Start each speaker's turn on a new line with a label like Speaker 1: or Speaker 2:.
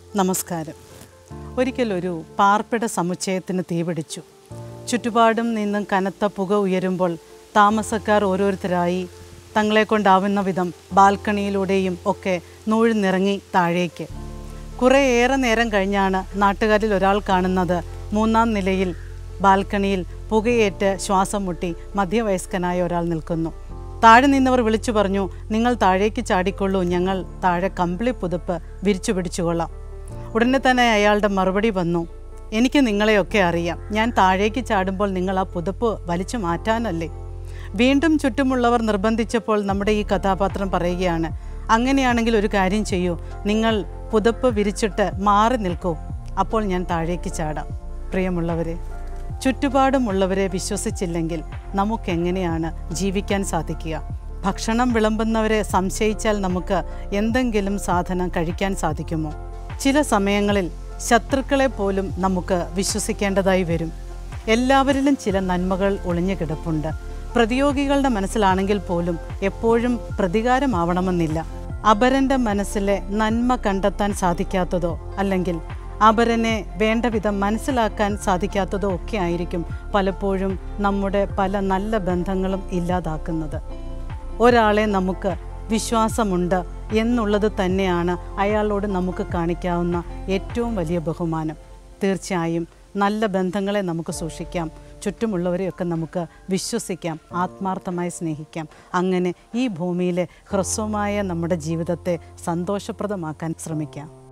Speaker 1: നമസ്കാരം. ഒരിക്കലൊരു പാർപ്പിട സമുച്ചയത്തിന് തീപിടിച്ചു. ചുറ്റുപാടും നിന്നും കനത്ത പുക ഉയരുമ്പോൾ താമസക്കാർ ഓരോരുത്തരായി തങ്ങളെ കൊണ്ടാവുന്ന വിധം ബാൽക്കണിയിലൂടെയും ഒക്കെ നൂഴ്ന്നിറങ്ങി താഴേക്ക്. കുറേയേറെ നേരം കഴിഞ്ഞാണ് നാട്ടുകാരിൽ ഒരാൾ കാണുന്നത് 3-ാം നിലയിൽ ബാൽക്കണിയിൽ പുകയേറ്റ് ശ്വാസം മുട്ടി മധ്യവയസ്കനായ ഒരാൾ നിൽക്കുന്നു. താഴെ നിന്നവർ വിളിച്ചു പറഞ്ഞു, നിങ്ങൾ താഴേക്ക് ചാടിക്കൊള്ളൂ, ഞങ്ങൾ താഴെ കമ്പിളി പുതുപ്പ് വിരിച്ചു പിടിച്ചുകൊള്ളാം. ഉടനെ തന്നെ അയാളുടെ മറുപടി വന്നു, എനിക്ക് നിങ്ങളെയൊക്കെ അറിയാം, ഞാൻ താഴേക്ക് ചാടുമ്പോൾ നിങ്ങൾ ആ പുതുപ്പ് വലിച്ചു മാറ്റാനല്ലേ. വീണ്ടും ചുറ്റുമുള്ളവർ നിർബന്ധിച്ചപ്പോൾ നമ്മുടെ ഈ കഥാപാത്രം പറയുകയാണ്, അങ്ങനെയാണെങ്കിൽ ഒരു കാര്യം ചെയ്യൂ, നിങ്ങൾ പുതുപ്പ് വിരിച്ചിട്ട് മാറി നിൽക്കൂ, അപ്പോൾ ഞാൻ താഴേക്ക് ചാടാം. പ്രിയമുള്ളവരെ, ചുറ്റുപാടുമുള്ളവരെ വിശ്വസിച്ചില്ലെങ്കിൽ നമുക്കെങ്ങനെയാണ് ജീവിക്കാൻ സാധിക്കുക? ഭക്ഷണം വിളമ്പുന്നവരെ സംശയിച്ചാൽ നമുക്ക് എന്തെങ്കിലും സാധനം കഴിക്കാൻ സാധിക്കുമോ? ചില സമയങ്ങളിൽ ശത്രുക്കളെ പോലും നമുക്ക് വിശ്വസിക്കേണ്ടതായി വരും. എല്ലാവരിലും ചില നന്മകൾ ഒളിഞ്ഞു കിടപ്പുണ്ട്. പ്രതിയോഗികളുടെ മനസ്സിലാണെങ്കിൽ പോലും എപ്പോഴും പ്രതികാരമാവണമെന്നില്ല. അപരൻ്റെ മനസ്സിലെ നന്മ കണ്ടെത്താൻ സാധിക്കാത്തതോ അല്ലെങ്കിൽ അപരനെ വേണ്ട വിധം മനസ്സിലാക്കാൻ സാധിക്കാത്തതോ ഒക്കെ ആയിരിക്കും പലപ്പോഴും നമ്മുടെ പല നല്ല ബന്ധങ്ങളും ഇല്ലാതാക്കുന്നത്. ഒരാളെ നമുക്ക് വിശ്വാസമുണ്ട് എന്നുള്ളത് തന്നെയാണ് അയാളോട് നമുക്ക് കാണിക്കാവുന്ന ഏറ്റവും വലിയ ബഹുമാനം. തീർച്ചയായും നല്ല ബന്ധങ്ങളെ നമുക്ക് സൂക്ഷിക്കാം, ചുറ്റുമുള്ളവരെയൊക്കെ നമുക്ക് വിശ്വസിക്കാം, ആത്മാർത്ഥമായി സ്നേഹിക്കാം. അങ്ങനെ ഈ ഭൂമിയിലെ ഹ്രസ്വമായ നമ്മുടെ ജീവിതത്തെ സന്തോഷപ്രദമാക്കാൻ ശ്രമിക്കാം.